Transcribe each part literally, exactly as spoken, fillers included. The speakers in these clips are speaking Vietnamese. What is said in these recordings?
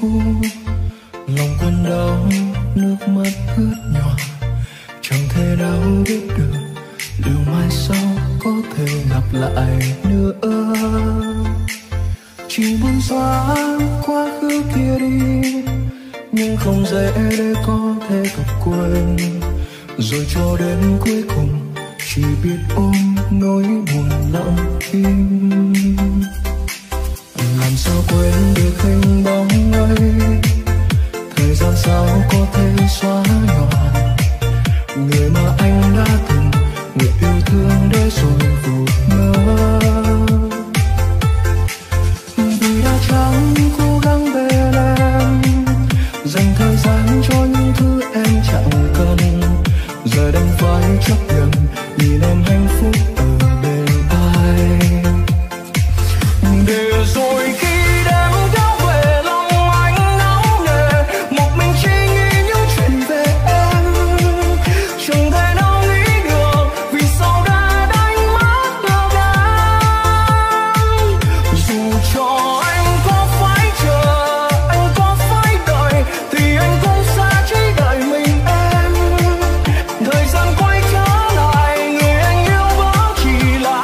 khu, lòng quân đau nước mắt ướt nhòa, chẳng thể nào biết được liệu mai sau có thể gặp lại nữa. Chỉ muốn xóa quá khứ kia đi, nhưng không dễ để có thể gặp quên. Rồi cho đến cuối cùng chỉ biết ôm nỗi buồn lặng im. Làm sao quên được hình bóng ấy, thời gian sao có thể xóa nhòa người mà anh đã từng nguyện yêu thương để rồi vụt mơ. Vì đã chẳng cố gắng bên em, dành thời gian cho những thứ em chẳng cần, giờ đành phải chấp nhận nhìn em hạnh phúc ở bên ai. Để rồi khi đêm kéo về lòng anh náo nề, một mình chỉ nghĩ những chuyện về em, chẳng thể nào nghĩ được vì sao đã đánh mất được em. Dù cho anh có phải chờ, anh có phải đợi, thì anh cũng sẽ chỉ đợi mình em. Thời gian quay trở lại, người anh yêu vẫn chỉ là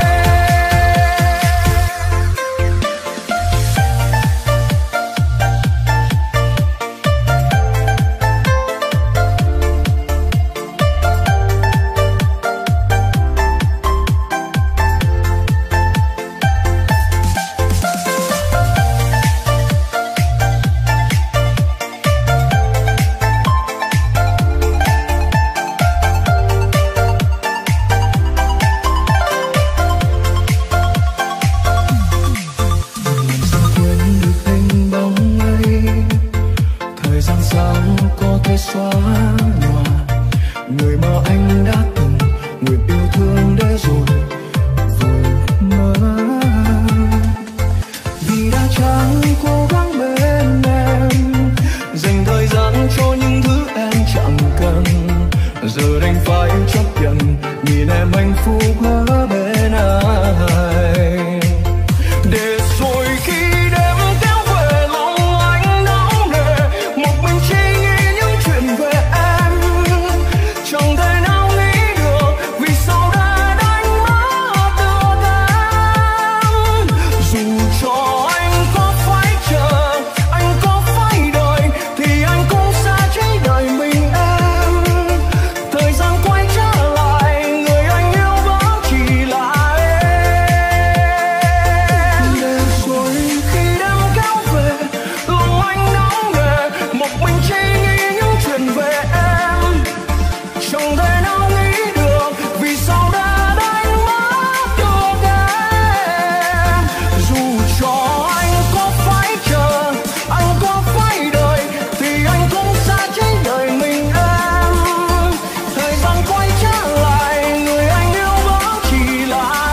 xóa nhòa người mà anh đã từng nguyện yêu thương để rồi vụt mơ. Vì đã chẳng cố gắng bên em, dành thời gian cho những thứ em chẳng cần, giờ đành phải chấp nhận nhìn em hạnh phúc ở bên ai. Để rồi khi đêm kéo về lòng anh náo nề, một mình chỉ về em, chẳng thể nào nghĩ được vì sao đã đánh mất được em. Dù cho anh có phải chờ, anh có phải đợi, thì anh cũng sẽ chỉ đợi mình em. Thời gian quay trở lại, người anh yêu vẫn chỉ là em. Để rồi khi đêm kéo về lòng anh náo nề, một mình chỉ nghĩ những chuyện về em, chẳng thể nào nghĩ được vì sao đã đánh mất được em. Dù cho anh có phải chờ, anh có phải đợi, thì anh cũng sẽ chỉ đợi mình em. Thời gian quay trở lại, người anh yêu vẫn chỉ là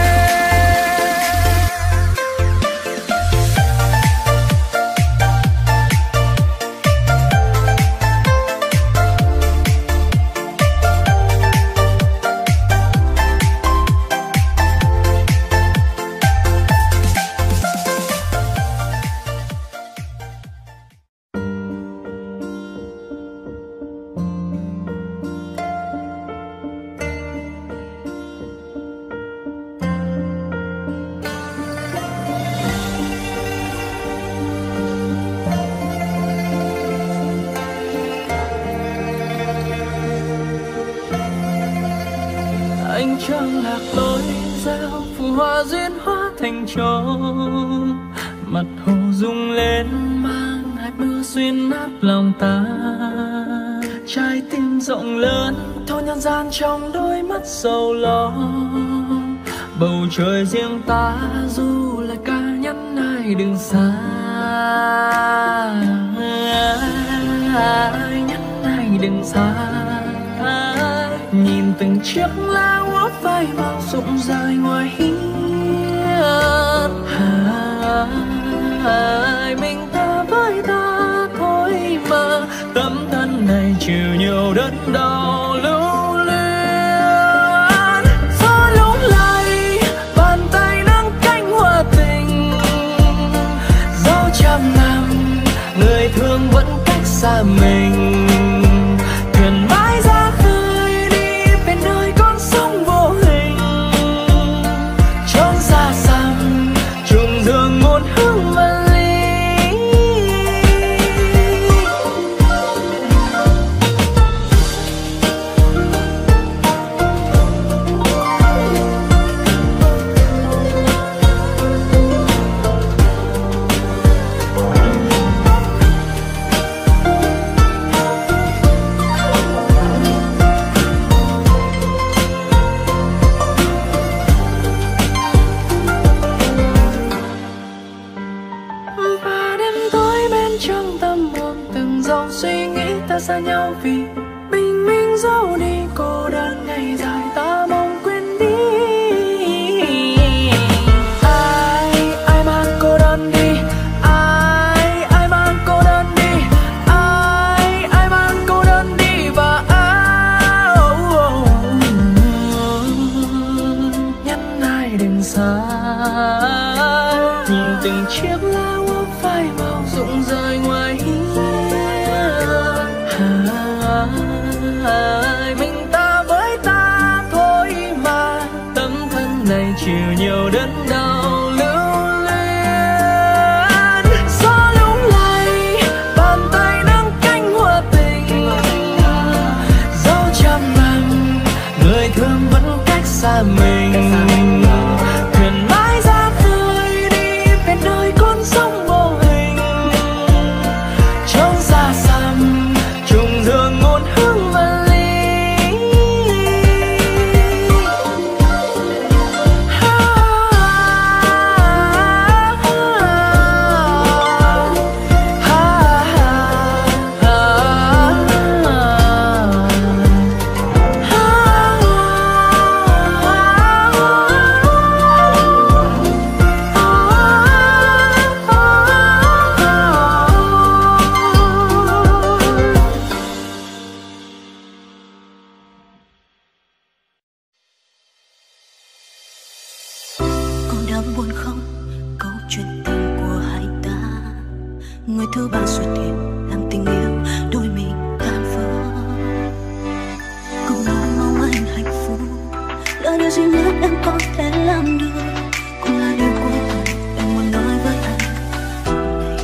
anh chẳng lạc lối gieo phù hoa duyên hóa thành trò. Mặt hồ rung lên mang hạt mưa xuyên nát lòng ta. Trái tim rộng lớn thâu nhân gian trong đôi mắt sầu lo. Bầu trời riêng ta dù là ca nhắn ai đừng xa. Ai nhắn ai đừng xa. Nhìn từng chiếc lá úa phai màu rụng rơi ngoài hiên. Hai mình ta với ta thôi mà, tấm thân này chịu nhiều đớn đau lưu luyến. Gió lung lay bàn tay nâng cánh hoa tình, dấu trăm năm mãi đêm xa. Nhìn từng chiếc lá úa phai màu rụng rơi ngoài hiên. À, mình ta với ta thôi mà, tấm thân này chịu nhiều đớn đau lưu luyến. Gió lung lay bàn tay nâng cánh hoa tình, dấu trăm năm người thương vẫn cách xa mình. Thuyền mãi ra khơi đi về nơi con sông vô hình, trông xa xăm trùng dương ngôn hương và ly. Con đã buồn không? Câu chuyện tình của hai ta, người thứ ba xuất hiện làm tình yêu đôi mình tan vỡ. Cũng mong mong anh hạnh phúc là điều duy nhất em có thể làm được, cũng là điều cuối cùng em muốn nói với anh này.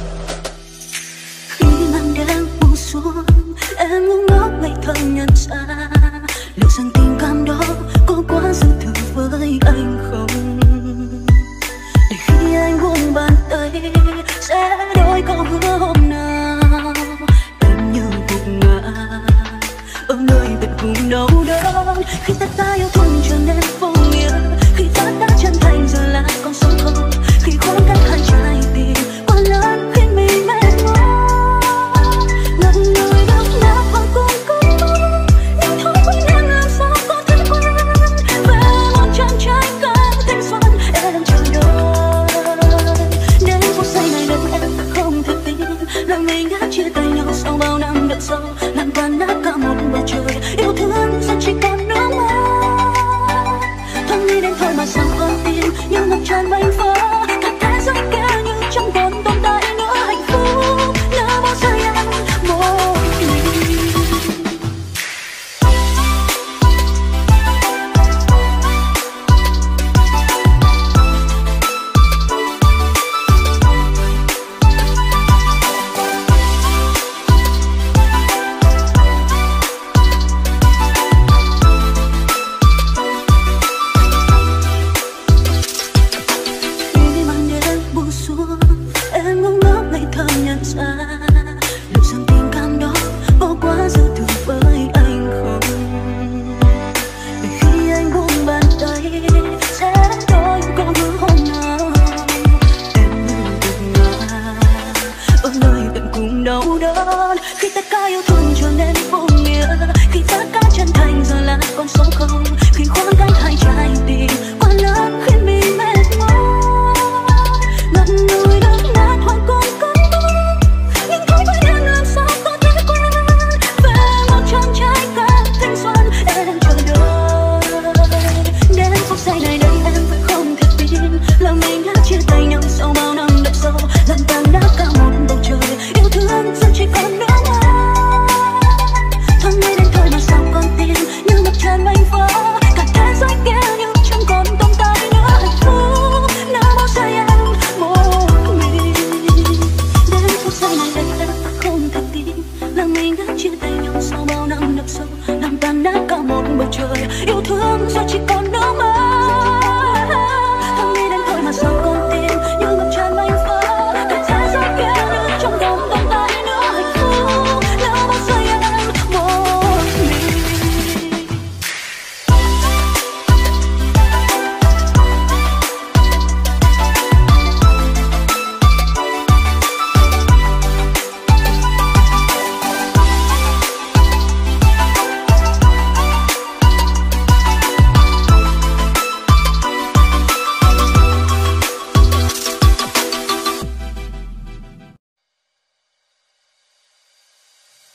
Khi màn đêm buông xuống, em ngu ngốc ngây thơ nhận ra liệu rằng tình cảm đó có quá dư thừa với anh không. Để khi anh buông bàn tay sẽ đôi câu hứa hôm nào em như gục ngã ở nơi tận cùng đau đớn. Khi tất cả yêu thương trở nên vô nghĩa, khi tất cả chân thành giờ là con số không, khi khoảng cách hai trái tim quá lớn khiến mình mệt mỏi. Ngần người đau đớn hoặc cùng cùng nhưng thôi quên em làm sao có thể quên về một chàng trai cả thanh xuân em chờ đợi. Đến phút giây này đây em không thể tin là mình đã chia tay nhau sau bao năm đợi sâu, làm tan nát cả một bầu trời. Yêu thương sẽ chỉ còn nước mắt, thoáng nghĩ đến thôi mà sao con tim như ngập tràn mây vỡ. Cả thế giới kia như chẳng còn tồn tại nữa hạnh phúc nếu bao giờ em một mình. Khi màn đêm buông xuống, em ngu ngốc ngây thơ nhận ra liệu rằng tình cảm đó có quá dư thừa với anh không. Để khi anh buông bàn tay sẽ đôi câu hứa hôm nào em như gục ngã ở nơi tận cùng đau đớn. Khi tất cả yêu thương trở nên vô nghĩa, khi tất cả chân thành giờ là con số không, khi khoảng cách hai trái tim quá lớn khiến mình mệt mỏi. Ngần người đau nát hoặc cùng cùng nhưng thôi quên em làm sao có thể quên về một chàng trai cả thanh xuân em chờ đợi. Đến phút giây này đây em vẫn không thể tin là mình đã chia tay nhau sau bao năm đợi sâu, làm tan nát cả một bầu trời. Yêu thương giờ chỉ còn nước mắt, thoáng nghĩ đến thôi mà sao con tim như ngập tràn mây vỡ. Cả thế giới kia như chẳng còn tồn tại nữa hạnh phúc nếu bao giờ em một mình. Đến phút giây này đây em không thể tin là mình đã chia tay nhau sau bao năm đợi sâu, làm tan nát cả một bầu trời. Yêu thương giờ chỉ còn nước mắt, thoáng nghĩ đến thôi mà sao con tim như ngập tràn mây vỡ. Cả thế giới kia như chẳng còn tồn tại nữa hạnh phúc nếu bao giờ em một mình.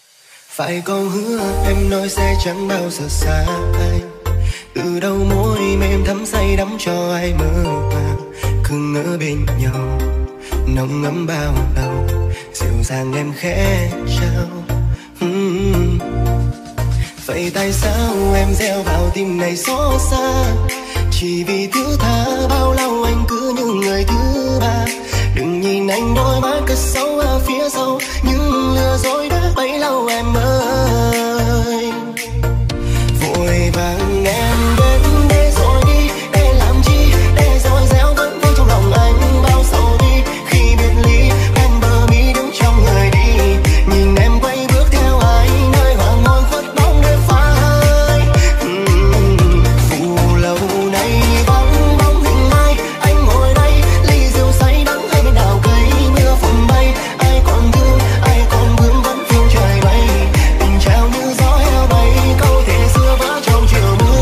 Phải có hứa em nói sẽ chẳng bao giờ xa anh, từ đầu môi tim em thấm say đắm cho ai mơ màng, cứ ngỡ bên nhau nồng ấm bao lâu, dịu dàng em khẽ trao. uhm. Vậy tại sao em gieo vào tim này xót xa, chỉ vì thứ tha bao lâu anh cứ như người thứ ba. Đừng nhìn anh đôi mắt cất sâu ở phía sau, những lừa dối đã bấy lâu em ơi. Vội vàng em đến để rồi đi, để làm chi, để rồi gieo vẫn vương trong lòng anh bao sầu đi. Khi biệt ly bên bờ mi đứng trong người đi, nhìn em quay bước theo ai nơi hoàng hôn khuất bóng nơi phai. uhm. Phù lâu nay vắng bóng hình ai, anh ngồi đây ly rượu say đắng hay bên đào cây mưa phùn bay. Ai còn thương, ai còn vương vẫn phiêu trời bay, tình trao như gió heo bay, câu thề xưa vỡ trong chiều mưa.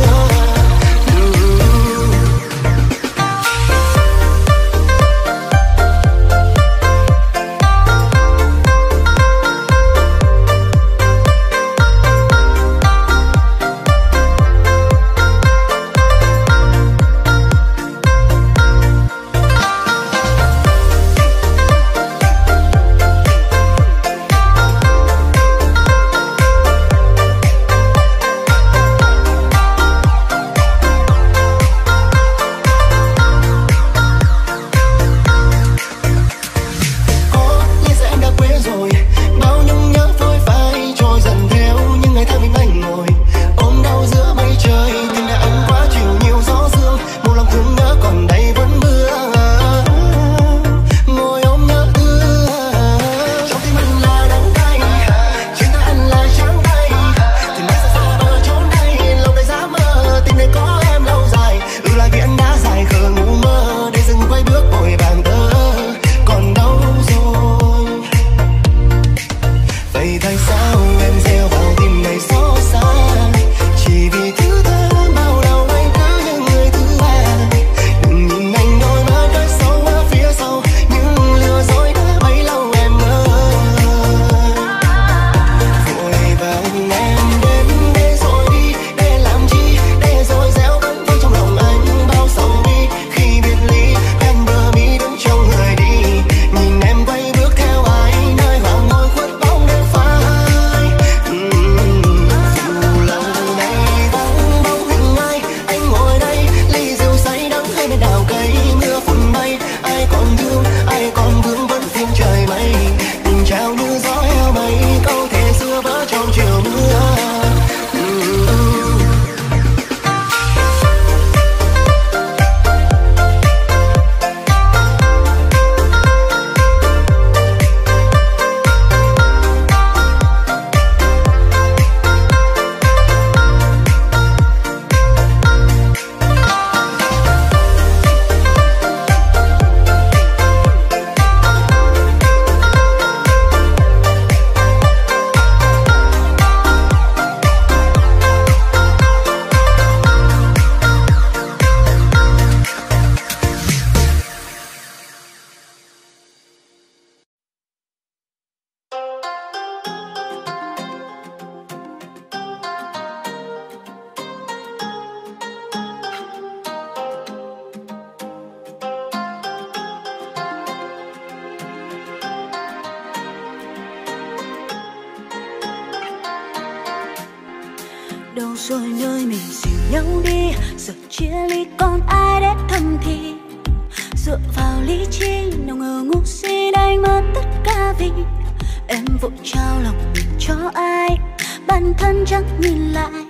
Đâu rồi nơi mình dìu nhau đi, giờ chia ly còn ai để thầm thì. Dựa vào lý trí nào ngờ ngu si đánh mất tất cả vì em vội trao lòng mình cho ai, bản thân chẳng nhìn lại,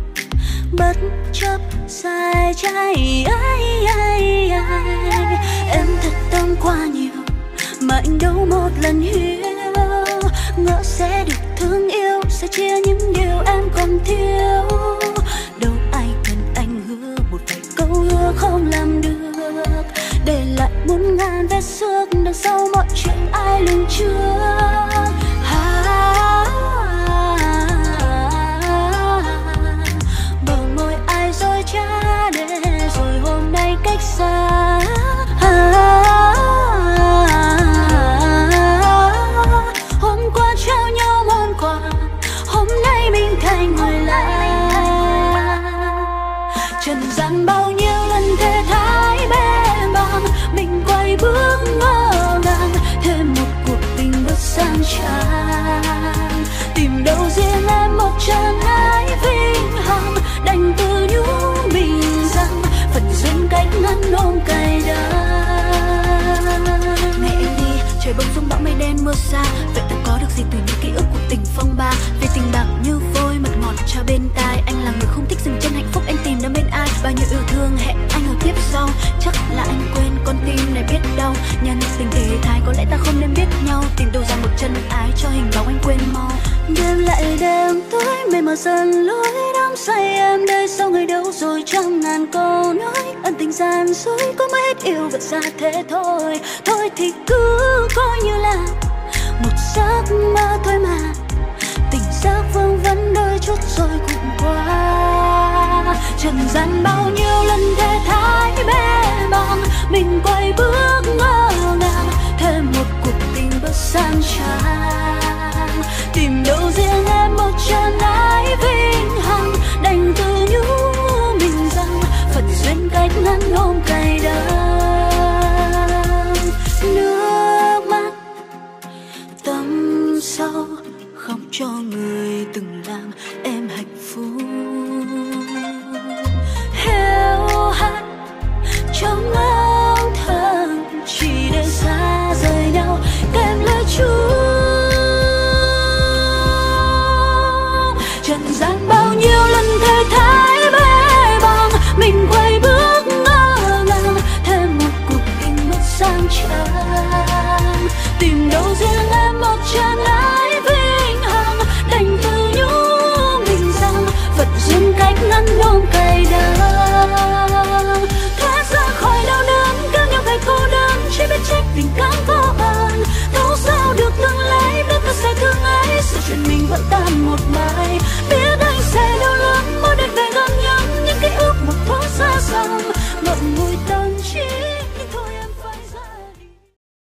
bất chấp sai trái. Ai, ai, ai. Em thật tâm quá nhiều mà anh đâu một lần hiểu, ngỡ sẽ được thương yêu, sẽ chia những điều em còn thiếu. Đâu ai cần anh hứa một vài câu hứa không làm được, để lại muôn ngàn vết xước đằng sau mọi chuyện ai lường trước. Bờ môi ai dối trá để rồi hôm nay cách xa. Hôm qua trao nhau món quà, hôm nay mình thành người lạ. Trần gian bao nhiêu mơ xa. Vậy ta có được gì từ những ký ức của tình phong ba? Về tình bạc như vôi mật ngọt trao bên tai. Anh là người không thích dừng chân hạnh phúc, anh tìm đến bên ai? Bao nhiêu yêu thương hẹn anh ở kiếp sau. Chắc là anh quên con tim này biết đâu. Nhân tình thế thái có lẽ ta không nên biết nhau. Tìm đâu ra một chân ái cho hình bóng anh quên mau. Đêm lại đêm tối mây mờ dần lối đắm say em đây sau người đâu rồi trăm ngàn câu nói. Ân tình gian dối có mấy hết yêu vật ra thế thôi. Thôi thì cứ coi như là một giấc mơ thôi mà. Tình giác vương vấn đôi chút rồi cũng qua. Trần gian bao nhiêu lần thế thái bế bàng, mình quay bước ngỡ ngàng. Thêm một cuộc tình bất san tràn. Tìm đâu riêng em một chân ái vinh hằng. Đành tự nhủ mình rằng Phật duyên cách ngăn hôm cày đắng.